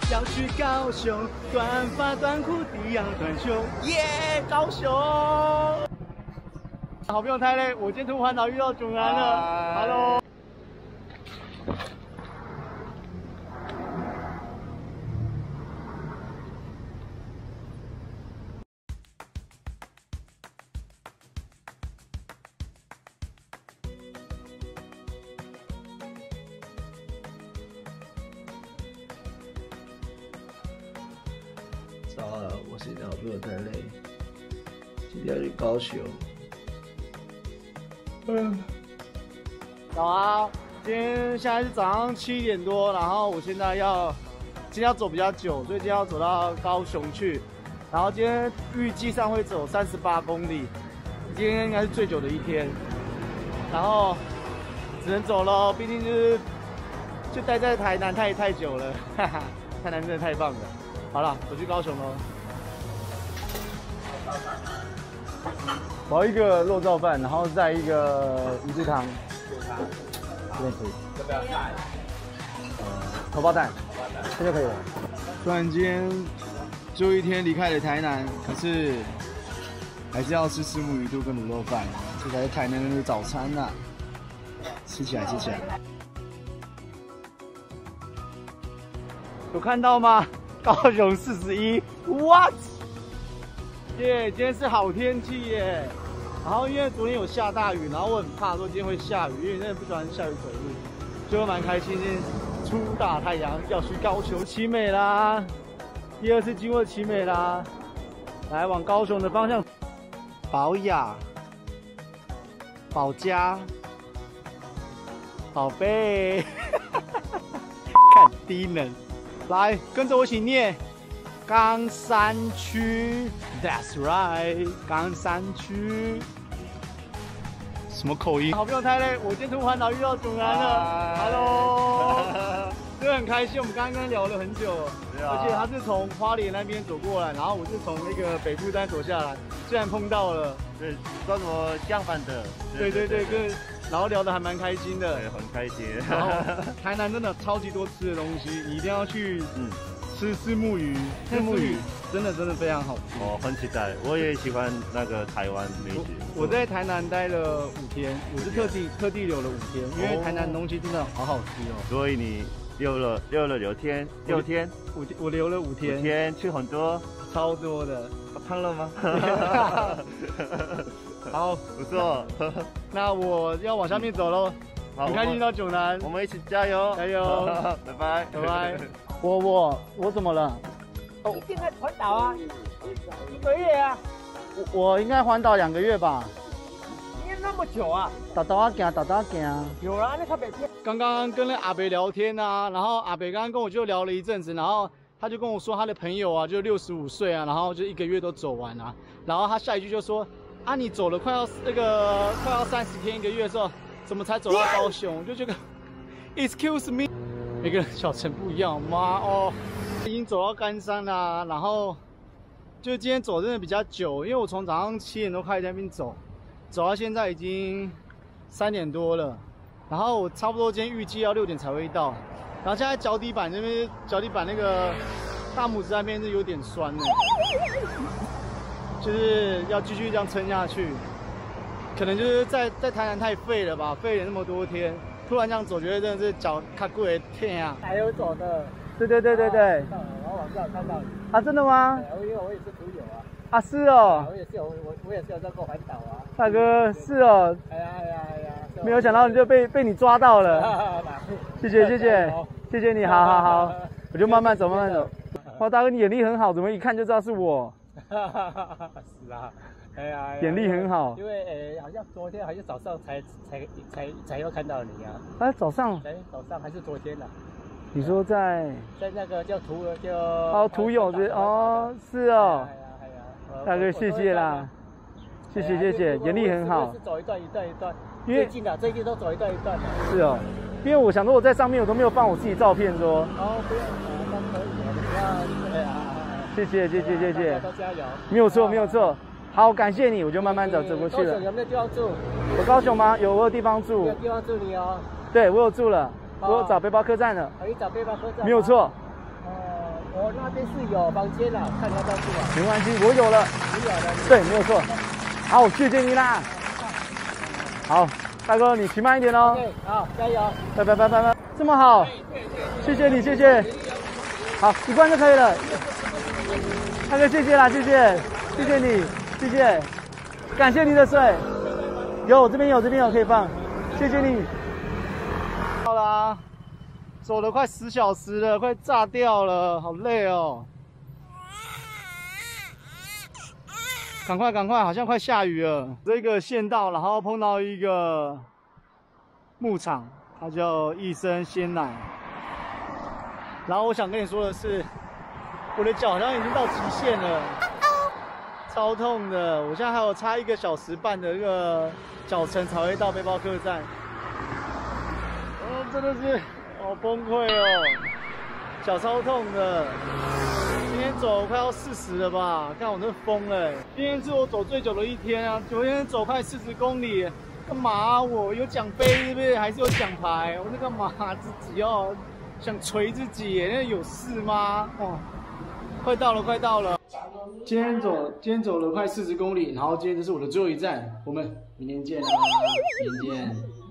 要去高雄，短发短裤低腰短袖，耶，高雄！好朋友太累，我今天徒步环岛遇到囧男了 ，Hello。 糟了，我现在好朋友太累，今天要去高雄。 早啊，现在是早上7点多，然后我现在今天要走比较久，所以今天要走到高雄去，然后今天预计上会走38公里，今天应该是最久的一天，然后只能走咯，毕竟就待在台南太久了，哈哈，台南真的太棒了。好了，我去高雄喽。我要一个肉燥饭，然后再一个鱼肚汤。这边可以。要不要蛋？荷包蛋。这就可以了。虽然今天最后一天离开了台南，可是还是要吃虱目鱼肚跟卤肉饭，这才是台南人的早餐呐、吃起来，吃起来。有看到吗？高雄41 ，what？ 耶，今天是好天气耶。然后因为昨天有下大雨，然后我很怕说今天会下雨，因为真的不喜欢下雨走路，所以我蛮开心，今天出大太阳要去高雄奇美啦。第2次经过奇美啦，来往高雄的方向，宝雅、宝家、宝贝，看低能。来，跟着我一起念冈山区 ，That's right， 冈山区。什么口音？好朋友太累，我今天徒步环岛遇到囧男了 ，Hello， 真的很开心。我们刚刚聊了很久，而且他是从花莲那边走过来，然后我是从那个北部山走下来，虽然碰到了， 对，跟我相反的， 对，然后聊得还蛮开心的， 对，很开心。 然后台南真的超级多吃的东西，你一定要去吃虱目鱼，虱目鱼真的非常好吃。 我很期待，我也喜欢那个台湾美食。 我在台南待了5天，我是特地留了5天，因为台南东西真的好好吃哦。 所以你留了6天， 我留了5天， 5天吃很多， 超多的。 胖了吗？ 好， 不错。 那我要往下面走喽。很开心到囧南， 我们一起加油， 加油， 拜拜， 拜拜。我怎么了？ 你现在环岛啊？1个月啊？ 我应该环岛2个月吧？ 你那么久啊？ 打行。 有啊，那他每天。 刚刚跟那阿北聊天啊，然后阿北刚刚跟我就聊了一阵子，然后他就跟我说他的朋友啊，就65岁啊，然后就1个月都走完啊，然后他下一句就说啊，你走了快要30天1个月的时候，怎么才走到高雄？我就觉得 ，excuse me， 每个人小城不一样，妈哦，已经走到冈山啦，然后就今天走真的比较久，因为我从早上7点多开始在那边走到现在已经3点多了，然后我差不多今天预计要6点才会到，然后现在脚底板那个大拇指那边是有点酸的，就是要继续这样撑下去。可能就是在台南太废了吧，废了那么多天，突然这样走，觉得真的是脚卡过的天啊！ 还有走的。 对。 我网上看到你。 啊，真的吗？ 因为我也是徒友啊。 啊，是哦。 我也是有在过环岛啊。 大哥，是哦。 哎呀。 没有想到你就被你抓到了。谢谢你，好，我就慢慢走。哇，大哥你眼力很好，怎么一看就知道是我？ 是啊。哎呀， 眼力很好， 因为好像昨天还是早上才又看到你啊。 啊，早上还是昨天啊？ 你说在那个叫途友子哦，是哦。大哥谢谢啦，谢谢，眼力很好。 是走一段， 因为最近都走一段。 是哦，因为我想说我在上面我都没有放我自己照片说。 哦，不用，都可以，不要， 谢谢， 都加油。 没有错。好，感谢你，我就慢慢走过去了。 高雄有没有地方住？ 我高雄吗？我有地方住。 有地方住你哦。 对，我有住了，我有找背包客栈了。 你找背包客栈？ 没有错。 我那边是有房间的，看要不要住啊？ 没关系，我有了。 你有的。 对，没有错。好，谢谢你啦。好，大哥你骑慢一点哦。 对，好，加油。 拜，这么好，谢谢你，谢谢。好，1罐就可以了。大哥谢谢啦，谢谢你，谢谢，感谢你的水。有，这边有可以放，谢谢你。好啦，走了快10小时了，快炸掉了，好累哦。赶快，好像快下雨了。这个县道，然后碰到一个牧场，它叫益生鲜奶。然后我想跟你说的是，我的脚好像已经到极限了，超痛的。我现在还有差1个小时半的这个脚程才会到背包客栈。真的是好崩溃哦，脚超痛的。今天走快要40了吧？看我真疯了。今天是我走最久的一天啊！昨天走快40公里，干嘛啊？我有奖杯是不是？还是有奖牌？我在干嘛？自己哦，想捶自己，那有事吗？哦，快到了。今天走了快40公里，然后今天这是我的最后一站，我们明天见啦，明天见。